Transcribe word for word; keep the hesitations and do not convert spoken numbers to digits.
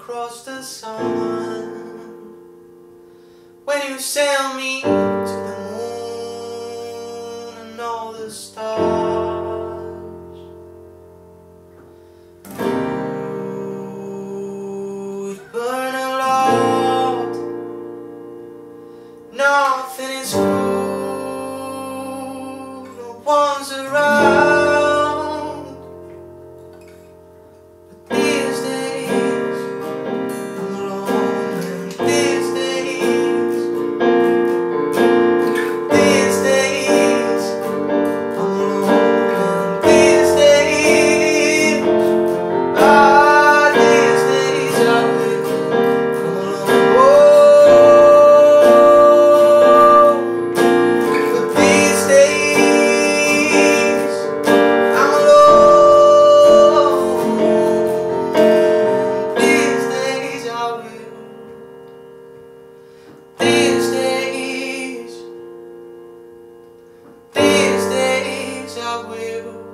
across the sun. When you sail me to the moon and all the stars, ooh, it burn a lot. Nothing is cool, no one's around. These days I will